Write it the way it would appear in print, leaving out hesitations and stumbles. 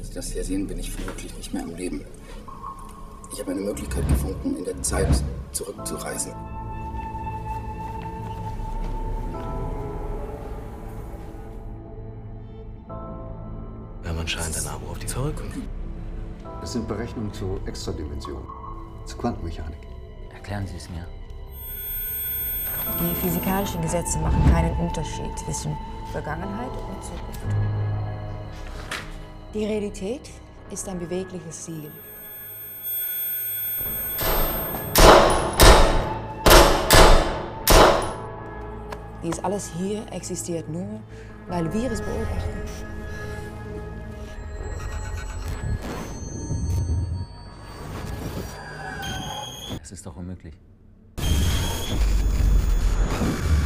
Wenn Sie das hier sehen, bin ich vermutlich nicht mehr am Leben. Ich habe eine Möglichkeit gefunden, in der Zeit zurückzureisen. Wir haben anscheinend ein Abo auf die Verrückten. Es sind Berechnungen zu Extradimensionen, zu Quantenmechanik. Erklären Sie es mir. Die physikalischen Gesetze machen keinen Unterschied zwischen Vergangenheit und Zukunft. Die Realität ist ein bewegliches Ziel. Dies alles hier existiert nur, weil wir es beobachten. Es ist doch unmöglich.